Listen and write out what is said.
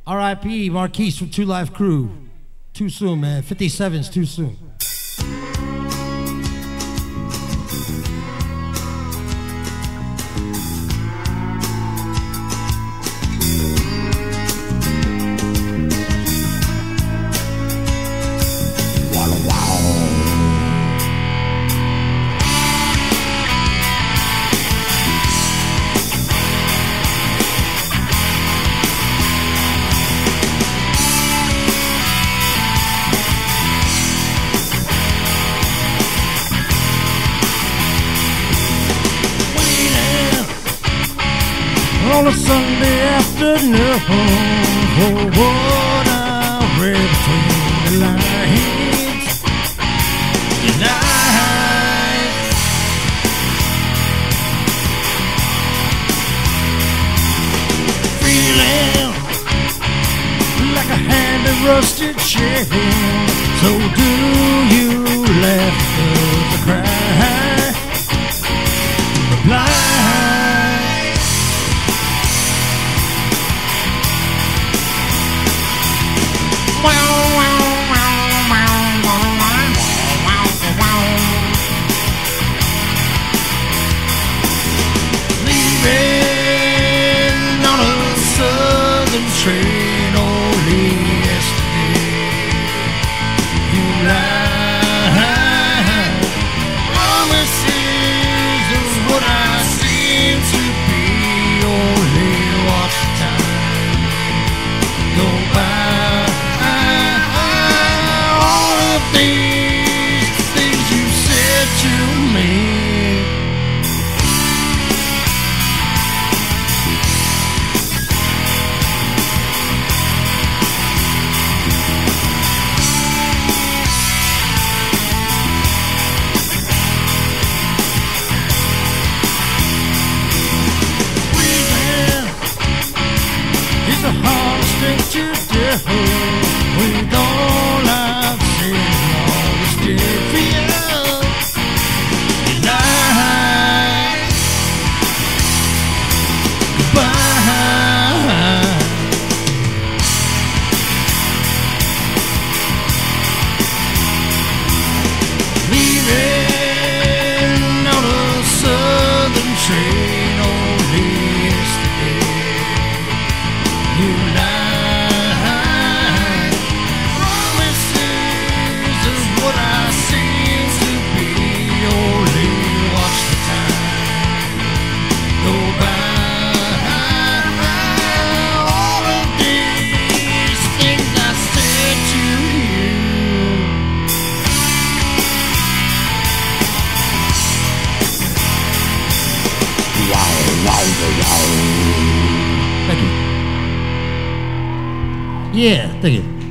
R.I.P. Marquise from Two Life Crew. Too soon, man. 57's too soon. On a Sunday afternoon, for what I read between the lines tonight. Feeling like a hand of rusted shell. So do you laugh or cry? Reply. Leaving on a southern train only yesterday. You lied. Promises is what I seem to be. Only watch time go by. These things you said to me. Breathing is a hard thing to do. We don't like did for you tonight. Goodbye. Leaving on a southern train only yesterday. You lied. Promises is what I seem to be. Only watch the time go by. All of these things I said to you. Wow, wow, wow. Thank you. Yeah, thank you.